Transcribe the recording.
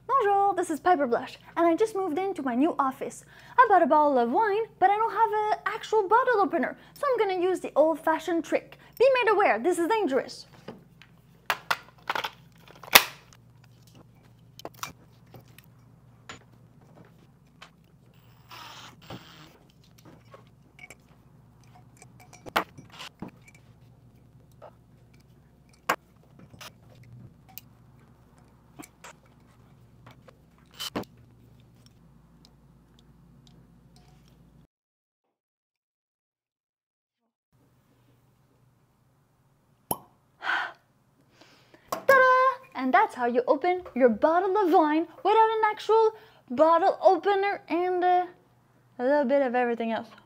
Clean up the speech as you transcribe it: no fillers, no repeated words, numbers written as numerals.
Bonjour, this is Piper Blush, and I just moved into my new office. I bought a bottle of wine, but I don't have an actual bottle opener, so I'm gonna use the old-fashioned trick. Be made aware, this is dangerous. And that's how you open your bottle of wine without an actual bottle opener and a little bit of everything else.